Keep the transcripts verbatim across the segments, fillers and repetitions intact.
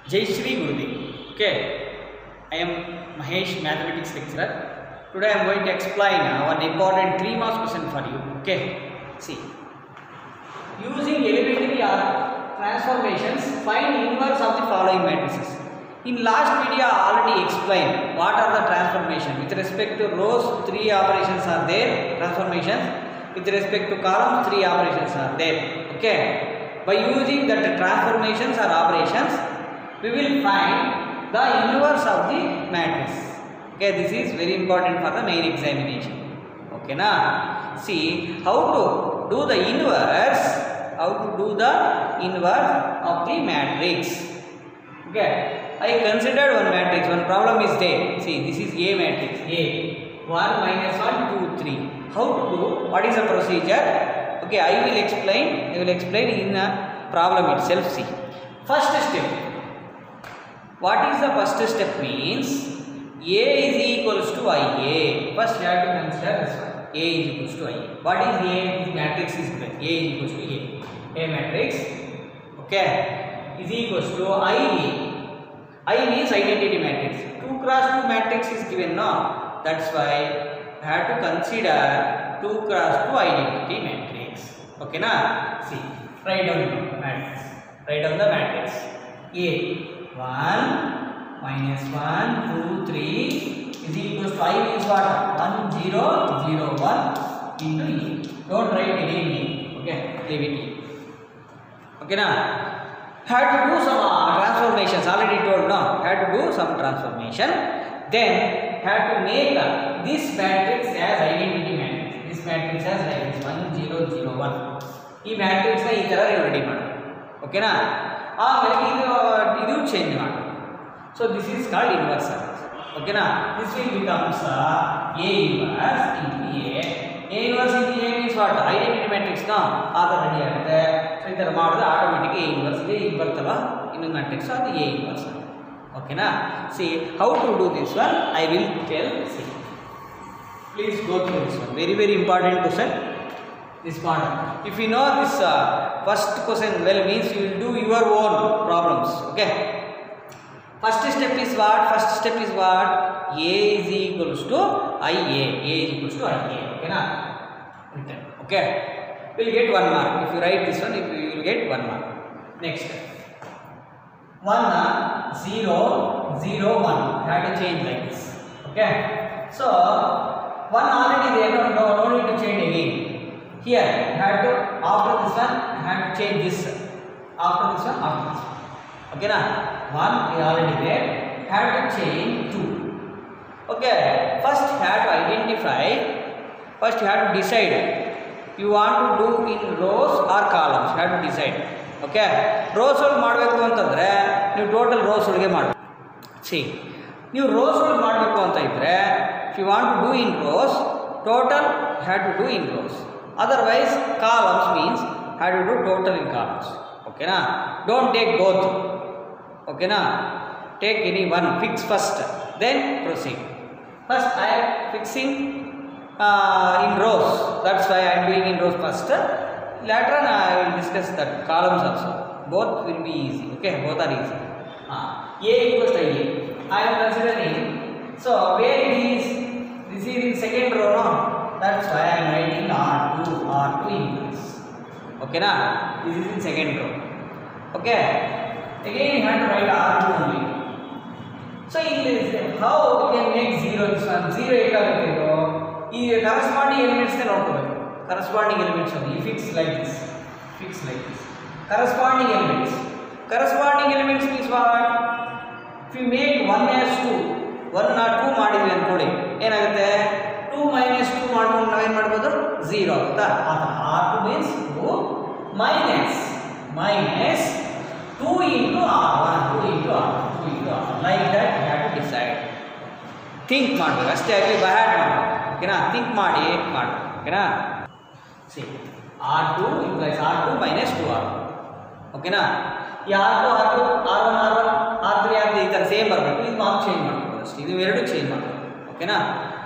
Jai Shri Gurudev. Okay, I am Mahesh, mathematics lecturer. Today I am going to explain one important three marks question for you. Okay, see, using elementary or transformations, find inverse of the following matrices. In last video I already explained what are the transformations. With respect to rows, three operations are there, transformations. With respect to columns, three operations are there. Okay, by using that transformations or operations, we will find the inverse of the matrix. Okay, this is very important for the main examination. Okay, now see how to do the inverse. How to do the inverse of the matrix. Okay, I considered one matrix. One problem is there. See, this is A matrix. A one minus one, two, three. How to do? What is the procedure? Okay, I will explain. I will explain in a problem itself. See, first step. What is the first step means? A is equals to I A. First you have to consider this one. A is equals to I A. What is A? This matrix is given. A is equals to A. A matrix, okay, is equals to I A. I means identity matrix. two cross two matrix is given now. That's why I have to consider two cross two identity matrix. Okay, now see, write down the matrix. Write down the matrix. A one minus one, two, three is equals to I means what? one, zero, zero, one into E. Don't write again E. Okay, leave it E. Okay, now had to do some uh, transformations. Already told now. Had to do some transformation. Then had to make uh, this matrix as identity matrix. This matrix as like this one, zero, zero, one. This matrix na ee tara ready madu. Okay, na. ಆಮೇಲೆ ಇದು ಇದು change ಮಾಡಿ. So this is called inverse. ಓಕೆನಾ, this will becomes A inverse into A. A inverse into A means what? Identity matrix ನ ಆ ಥರ ready ಆಗುತ್ತೆ. So ಈ ಥರ ಮಾಡಿದ್ರೆ ಆಟೋಮೆಟಿಕ್ ಎ ಇನ್ವರ್ಸ್ ಇದೆ. ಈಗ ಬರ್ತಲ್ಲ ಇನ್ನೊಂದು ಮ್ಯಾಟ್ರಿಕ್ಸ್, ಅದು ಎ ಇನ್ವರ್ಸ್. ಓಕೆನಾ, see how to do this one I will tell. See please go through this one. Very very important question. This part, if you know this uh, first question well, means you will do your own problems. Okay, first step is what? First step is what? A is equals to I A. A is equals to I A. Okay, na? Written. Okay, we'll get one mark if you write this one. If you will get one mark. Next, one uh, zero zero one. You have to change like this. Okay, so one already there. No, no, no need to change again. Here, I have to, after this one, I have to change this. After this one, after this one. Okay, na? One is already there. I have to change two. Okay, first you have to identify, first you have to decide. You want to do in rows or columns. You have to decide. Okay, rows all ಮಾಡಬೇಕು ಅಂತಂದ್ರೆ ನೀವು total rows ಒಳಗೆ ಮಾಡಿ. See, ನೀವು rows ಒಳಗೆ ಮಾಡಬೇಕು ಅಂತ ಇದ್ರೆ, if you want to do in rows, total you have to do in rows. Otherwise, columns means have to do total in columns. Okay, na? Don't take both. Okay, na? Take any one. Fix first, then proceed. First, I am fixing uh, in rows. That's why I am doing in rows first. Later on, I will discuss that columns also. Both will be easy. Okay, both are easy. Uh, A equals to A. I am considering. So where it is? This is in second row, no? That's why I am writing R two, R two inverse. Okay, na? This is in second row. Okay. Again, you have to write R two only. So in this, how we can make zero this one? Zero eight aguttedo. Ee corresponding elements ne noಡ್ಕೋಬೇಕು. Corresponding elements only. Fix like this. Fix like this. Corresponding elements. Corresponding elements means what? If you make one as two, one or two ಮಾಡಿದ್ವಿ ಅನ್ಕೊಳ್ಳಿ, ಏನಾಗುತ್ತೆ? two minus two ಮಾಡ್ಕೊಂಡು ನಾವೇನು ಮಾಡ್ಬೋದು? zero ಆಗುತ್ತಾ? R two means two minus minus two into R one, two into R two, two into R one. Like that you have to decide. Think ಮಾಡಬೇಕು ಅಷ್ಟೇ, ಆಗಲಿ ಬೈ ಹಾರ್ಟ್ ಮಾಡಬೇಕು. ಓಕೆನಾ? Think ಮಾಡಿ ಮಾಡಬೇಕು. ಓಕೆನಾ? see, R two implies R two minus two R one. ಓಕೆನಾ? ಈ R two R two R one R one R three R three ಈ ಥರ ಸೇಮ್ ಬರಬೇಕು. ಇದು ಮಾರ್ಕ್ ಚೇಂಜ್ ಮಾಡಬೇಕು ಅಷ್ಟೇ. ಇದು ಎರಡು ಚೇಂಜ್ ಮಾಡಬೇಕು. ಓಕೆನಾ?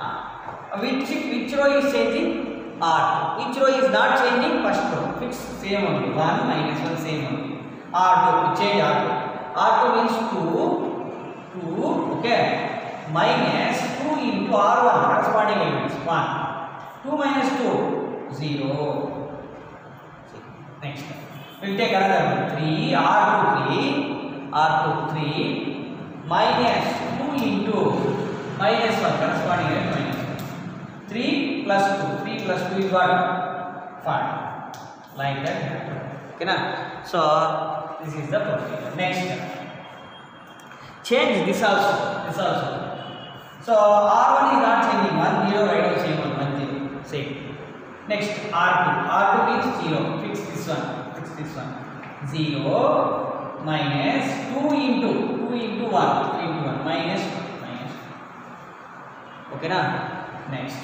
Which which row is changing? R two. Which row is not changing? First row. Fix same only. one minus one same only. R two. Change R two. R two means two, two, okay, minus two into R one, corresponding elements, one. two minus two, zero. Next, we'll take another one, three, R two, three, R two, three, minus two into, minus one, corresponding element, minus one. three plus two, three plus two is what? five. Like that. Okay, na? So, this is the procedure. Next, change this also, this also. So, R one is not changing, one, zero, right of same one, one, zero, same. Next, R two, R two means zero, fix this one, fix this one. zero minus two into, two into one, two into one, minus one, minus one. Okay, na? Next,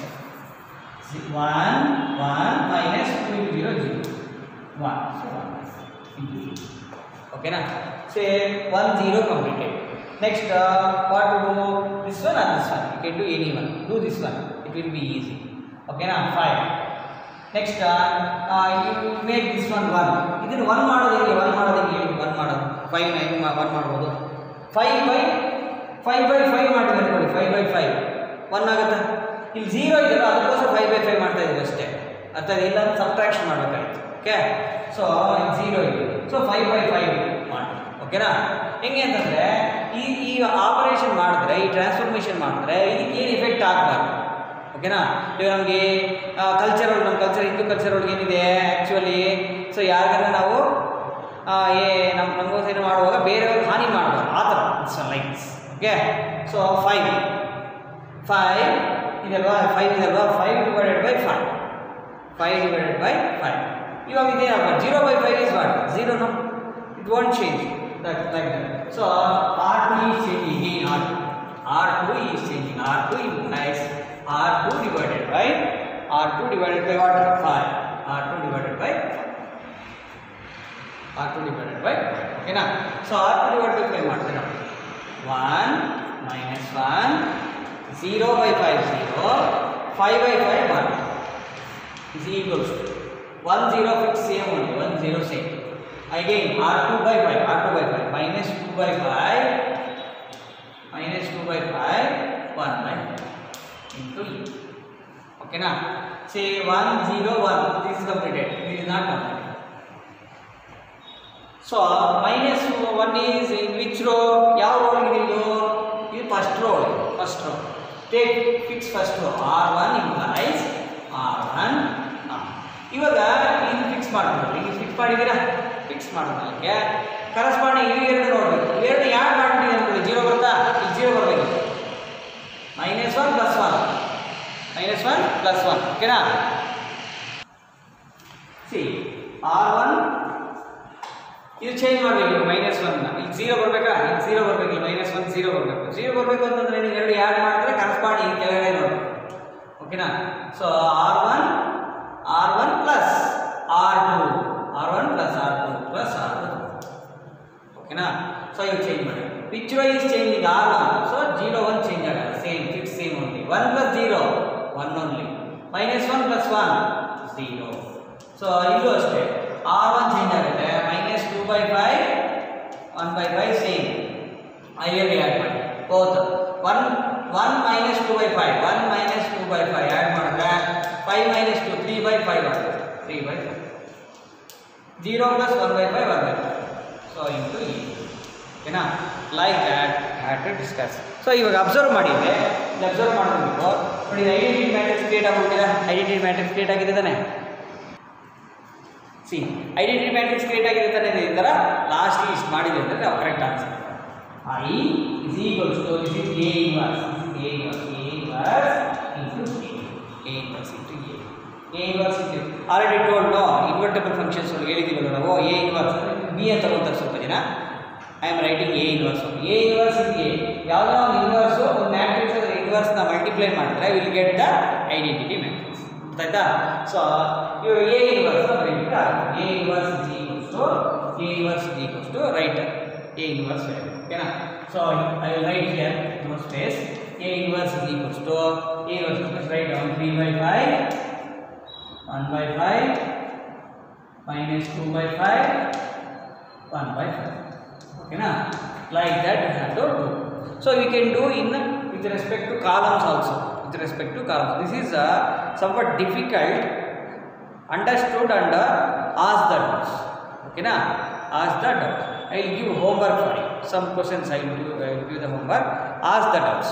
one, one minus two into zero, zero. one, so one into zero. Okay, na? Say one, zero completed. Next, uh, what to do? This one or this one? You can do any one. Do this one. It will be easy. Okay, na? five. Next, uh, uh, you make this one one. This one ಮಾಡೋದು ಹೇಗೆ? one ಮಾಡೋದು ಹೇಗೆ? one ಮಾಡೋದು. five ನ ಏನು one ಮಾಡಬಹುದು? five by five by five ಮಾಡಿದ್ರೆ ಅನ್ಕೊಳ್ಳಿ. five by five. one ಆಗುತ್ತಾ? ಇಲ್ಲಿ zero ಇದೆಯಲ್ಲ ಅದಕ್ಕೋಸ್ಕರ five by five ಮಾಡ್ತಾ ಇದ್ದೀವಿ ಅಷ್ಟೇ. ಅಥವಾ ಇಲ್ಲ ಸಬ್ಟ್ರಾಕ್ಷನ್ ಮಾಡಬೇಕಾಯ್ತು. ಓಕೆ? ಸೊ zero ಇದೆ. ಸೊ five by five ಮಾಡಿ. ಓಕೆನಾ? ಹೆಂಗೆ ಅಂತಂದ್ರೆ ಈ ಈ ಆಪರೇಷನ್ ಮಾಡಿದ್ರೆ ಈ ಟ್ರಾನ್ಸ್ಫಾರ್ಮೇಷನ್ ಮಾಡಿದ್ರೆ ಇದಕ್ಕೆ ಏನು ಎಫೆಕ್ಟ್ ಆಗಬಾರ್ದು. ಓಕೆನಾ? ಇವಾಗ ನಮಗೆ ಕಲ್ಚರ್ ಒಳಗೆ ನಮ್ಮ ಕಲ್ಚರ್ ಹಿಂದೂ ಕಲ್ಚರ್ ಒಳಗೆ ಏನಿದೆ ಆ್ಯಕ್ಚುಲಿ, ಸೊ ಯಾರಿಗನ್ನ ನಾವು ಏ ನಮ್ಮ ನಮಗೋಸ್ಕರ ಮಾಡುವಾಗ ಬೇರೆಯವ್ರಿಗೆ ಹಾನಿ ಮಾಡಬಾರ್ದು ಆ ಥರ. It's like this. Okay? So five five ಇದಲ್ವಾ, ಫೈವ್ ಇದಲ್ವಾ, five divided by five, five divided by five. ಇವಾಗ ಇದೇನಪ್ಪ, zero by five is what? Zero. No, it want change that like that. So R two is changing again. R two, R two is changing. R two implies R two divided by R two divided by what? five. R two divided by R two divided by five. Okay na? So R two divided by five ಮಾಡ್ತೀರಾ? one minus one, zero by five, zero, five by five, one is equals to one, zero fix same only, one, zero same. Again R two by five, R two by five, minus two by five, minus two by five, one by five into E. Okay na? Say one, zero, one, this is completed, this is not completed. So minus one is in which row? Yav row idiyo? This first row, first row. Take fix first row. R one implies R one. ಇವಾಗ ಇದು fix ಮಾಡ್ತೀವಿ, ಇದು fix ಮಾಡಿದ್ದೀರಾ? Fix ಮಾಡೋದಕ್ಕೆ corresponding ಇವು ಎರಡು ನೋಡಬೇಕು. ಇವೆರಡು ಯಾರು ಮಾಡ್ಬಿಟ್ಟಿದೆ ಅನ್ಕೊಳ್ಳಿ, ಜೀರೋ ಬರುತ್ತಾ? ಇಲ್ಲಿ ಜೀರೋ ಬರಬೇಕು. Minus one plus one, minus one plus one. ಓಕೆನಾ? ಸಿ ಆರ್ ಒನ್ ಇದು ಚೇಂಜ್ ಮಾಡಬೇಕು, ಮೈನಸ್ ಒನ್ ಇಲ್ಲಿ ಜೀರೋ ಬರಬೇಕಾ? ಇಲ್ಲಿ ಜೀರೋ ಬರಬೇಕು, ಮೈನಸ್ ಒನ್ ಜೀರೋ ಬರಬೇಕು. ಜೀರೋ ಬರಬೇಕು ಅಂತಂದ್ರೆ ನೀವು ಎರಡು ಯಾರು ಮಾಡಿದ್ರೆ ಕರೆಸ್ಪಾಂಡಿಂಗ್ ಕೆಳಗಡೆ ನೋಡಬೇಕು. ಓಕೆನಾ? So R one R one plus R two, R one plus R two plus R two. Okay na? So you change ಮಾಡಿ. Which row is changing? R one. So zero one change ಆಗಲ್ಲ, same fix same only. one plus zero, one only. Minus one plus one, zero. So ಇದು ಅಷ್ಟೇ. R one change ಆಗುತ್ತೆ. Minus two by five, one by five same. ಐಯಲ್ಲಿ add ಮಾಡಿ. both one one minus two by five, one minus two by five add ಮಾಡಿದ್ರೆ five minus two, three by five, three by five. zero plus one by five, one by five. So into E. Okay na? Like that I had to discuss. So ಇವಾಗ observe ಮಾಡಿದ್ರೆ ಇದು observe ಮಾಡಬೇಕು ನೋಡಿ, identity matrix create ಆಗೋಗಿದೆ. Identity matrix create ಆಗಿದೆ ತಾನೆ? C identity matrix create ಆಗಿದೆ ತಾನೆ? ಈ ಥರ ಲಾಸ್ಟ್ ಇಷ್ಟು ಮಾಡಿದೆ ಅಂದರೆ ನಾವು correct answer. I is equal to, this is A inverse, this is A inverse, A inverse into A, A inverse into A. A inverse into already told no invertible functions ಅವರು ಹೇಳಿದೀವಲ್ಲ ನಾವು. A inverse B ಅಂತ ತಗೊಂತಾರೆ ಸ್ವಲ್ಪ ಜನ. I am writing A inverse. A inverse into A. ಯಾವುದೋ ಒಂದು inverse ಒಂದು matrix ಅದರ ಇನ್ವರ್ಸ್ ನ ಮಲ್ಟಿಪ್ಲೈ ಮಾಡಿದ್ರೆ will get the identity matrix. ಗೊತ್ತಾಯ್ತಾ? ಸೊ ಇವಾಗ A inverse ಬರೀತಾರೆ. A inverse is equals to A inverse is equals to write A inverse value. Okay na? So I will write here no space. A inverse is equals to A inverse, let's write down three by five, one by five, minus two by five, one by five. Okay na? like that you have to do. So you can do in with respect to columns also, with respect to columns. This is uh, somewhat difficult, understood and uh, ask the doubts. Okay na, ask the doubts. I will give homework for you. Some questions I will give, I will give the homework. Ask the doubts.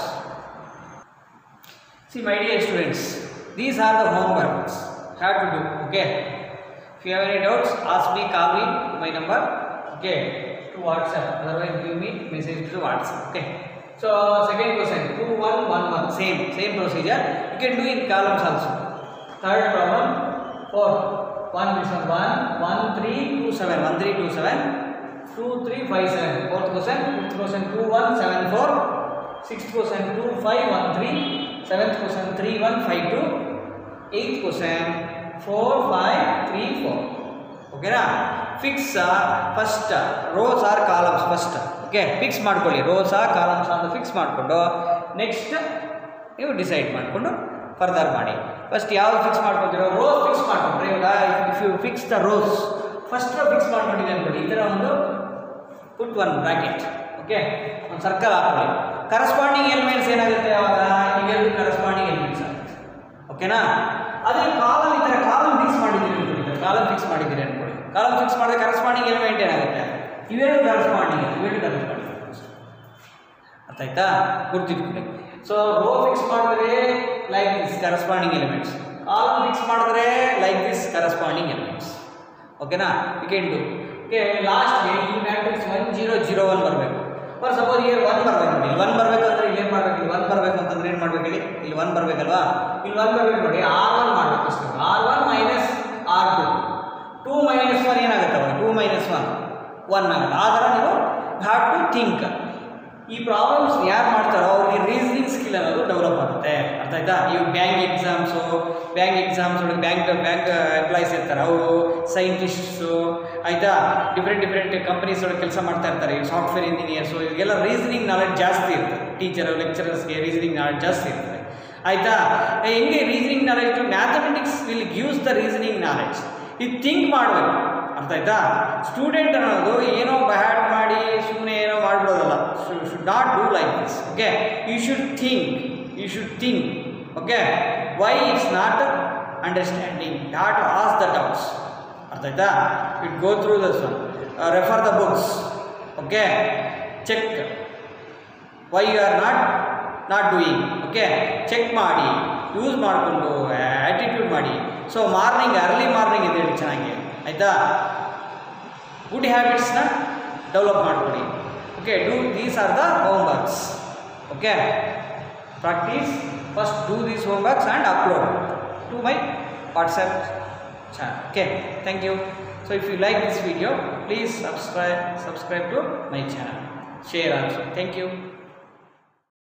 See my dear students, these are the homeworks have to do. Okay. If you have any doubts, ask me, call me to my number. Okay. To WhatsApp. Otherwise, give me message to the WhatsApp. Okay. So second question, two one one one. Same same procedure. You can do in columns also. Third problem, four. One this one one one three two seven one three two seven two three five seven. Fourth question, fifth question two one seven four. Sixth question two five one three. Seventh question three one five two. Eighth question four five three four. Okay na? Fix uh, first uh, rows or columns first. Okay, fix ಮಾಡ್ಕೊಳ್ಳಿ rows or columns ಅಂತ fix ಮಾಡಿಕೊಂಡು next ನೀವು decide ಮಾಡಿಕೊಂಡು further ಮಾಡಿ. First ಯಾವುದು fix ಮಾಡ್ಕೊತೀರೋ rows fix ಮಾಡ್ಕೊಂಡ್ರೆ ಇವಾಗ if you fix the rows first row fix ಮಾಡ್ಕೊಂಡಿದೆ ಅನ್ಕೊಳ್ಳಿ, ಈ ಥರ ಒಂದು ಪುಟ್ ಒನ್ ಬ್ರಾಕೆಟ್. ಓಕೆ, ಒಂದು ಸರ್ಕಲ್ ಹಾಕೊಳ್ಳಿ. ಕರೆಸ್ಪಾಂಡಿಂಗ್ ಎಲಿಮೆಂಟ್ಸ್ ಏನಾಗುತ್ತೆ ಅವಾಗ ಇವೆರಡು ಕರೆಸ್ಪಾಂಡಿಂಗ್ ಎಲಿಮೆಂಟ್ಸ್ ಆಗುತ್ತೆ. ಓಕೆನಾ? ಅದೇ ಕಾಲಮ್ ಈ ಥರ ಕಾಲಮ್ ಫಿಕ್ಸ್ ಮಾಡಿದ್ದೀರಿ ಅನ್ಕೊಳ್ಳಿ, ಕಾಲಮ್ ಫಿಕ್ಸ್ ಮಾಡಿದ್ದೀರಿ ಅನ್ಕೊಳ್ಳಿ. ಕಾಲಮ್ ಫಿಕ್ಸ್ ಮಾಡಿದ್ರೆ ಕರೆಸ್ಪಾಂಡಿಂಗ್ ಎಲಿಮೆಂಟ್ ಏನಾಗುತ್ತೆ, ಇವೆರಡು ಕರೆಸ್ಪಾಂಡಿಂಗ್ ಇವೆರಡು ಕರೆಸ್ಪಾಂಡಿಂಗ್ ಅರ್ಥ ಆಯ್ತಾ? ಗುರ್ತಿಟ್ಕೊಳ್ಳಿ. ಸೊ ರೋ ಫಿಕ್ಸ್ ಮಾಡಿದ್ರೆ like this corresponding elements, column fix ಮಾಡಿದ್ರೆ ಲೈಕ್ ದಿಸ್ ಕರೆಸ್ಪಾಂಡಿಂಗ್ ಎಲಿಮೆಂಟ್ಸ್. ಓಕೆನಾ? You can do. ಓಕೆ, ಲಾಸ್ಟ್ಗೆ ಈ matrix one zero zero one ಬರಬೇಕು. ಫಾರ್ ಸಪೋಸ್ ಇಲ್ಲಿ ಒನ್ ಬರಬೇಕು ನೋಡಿ, ಒನ್ ಬರಬೇಕು ಅಂದರೆ ಇಲ್ಲಿ ಏನು ಮಾಡಬೇಕು, ಇಲ್ಲಿ ಒನ್ ಬರಬೇಕು ಅಂತಂದ್ರೆ ಏನು ಮಾಡಬೇಕು ಹೇಳಿ, ಇಲ್ಲಿ ಒನ್ ಬರಬೇಕಲ್ವಾ, ಇಲ್ಲಿ ಒನ್ ಬರಬೇಕು ನೋಡಿ, ಆರ್ ಒನ್ ಮಾಡಬೇಕು ಅಷ್ಟೇ. R one minus R two, two minus one ಏನಾಗುತ್ತೆ ಅವಾಗ, ಟೂ ಮೈನಸ್ ಒನ್ ಒನ್ ಆಗುತ್ತೆ. ಆ ಥರ ನೀವು ಹ್ಯಾವ್ ಟು ಥಿಂಕ್. ಈ ಪ್ರಾಬ್ಲಮ್ಸ್ ಯಾರು ಮಾಡ್ತಾರೋ ಅವ್ರಿಗೆ ರೀಸನಿಂಗ್ ಸ್ಕಿಲ್ ಅನ್ನೋದು ಡೆವಲಪ್ ಆಗುತ್ತೆ. ಅರ್ಥ ಆಯ್ತಾ? ಇವಾಗ ಬ್ಯಾಂಕ್ ಎಕ್ಸಾಮ್ಸು ಬ್ಯಾಂಕ್ ಎಕ್ಸಾಮ್ಸ್ ಒಳಗೆ ಬ್ಯಾಂಕ್ ಬ್ಯಾಂಕ್ ಎಂಪ್ಲಾಯೀಸ್ ಇರ್ತಾರೆ, ಅವರು ಸೈಂಟಿಸ್ಟ್ಸು ಆಯಿತಾ, ಡಿಫ್ರೆಂಟ್ ಡಿಫ್ರೆಂಟ್ ಕಂಪನೀಸ್ ಒಳಗೆ ಕೆಲಸ ಮಾಡ್ತಾ ಇರ್ತಾರೆ, ಸಾಫ್ಟ್ವೇರ್ ಇಂಜಿನಿಯರ್ಸು, ಇವಾಗೆಲ್ಲ ರೀಸನಿಂಗ್ ನಾಲೆಡ್ಜ್ ಜಾಸ್ತಿ ಇರ್ತದೆ. ಟೀಚರು ಲೆಕ್ಚರರ್ಸ್ಗೆ ರೀಸನಿಂಗ್ ನಾಲೆಡ್ಜ್ ಜಾಸ್ತಿ ಇರ್ತದೆ. ಆಯಿತಾ? ಹೆಂಗೆ reasoning knowledge, mathematics will gives the reasoning knowledge. ಇದು ಥಿಂಕ್ ಮಾಡಬೇಕು. ಅರ್ಥ ಆಯ್ತಾ? ಸ್ಟೂಡೆಂಟ್ ಅನ್ನೋದು ಏನೋ ಬ್ಯಾಡ್ ಮಾಡಿ ಸುಮ್ಮನೆ ಏನೋ ಮಾಡ್ಬಿಡೋದಲ್ಲ. Should not do like this. Okay, you should think, you should think. Okay, why it's not understanding, not as the doubts. ಅರ್ಥ ಆಯ್ತಾ? It go through this one, refer the books. Okay, check why you are not not doing. Okay, check ಮಾಡಿ, use ಮಾಡಿಕೊಂಡು attitude ಮಾಡಿ. So morning early morning ಇದೆ ಚೆನ್ನಾಗಿ, ಆಯಿತಾ? Good ಹ್ಯಾಬಿಟ್ಸ್ನ develop ಮಾಡ್ಕೊಳ್ಳಿ. Okay, do these are the home works. Okay, practice first, do these home works and upload to my WhatsApp channel. Okay, thank you. So if you like this video, please subscribe subscribe to my channel, share also. Thank you.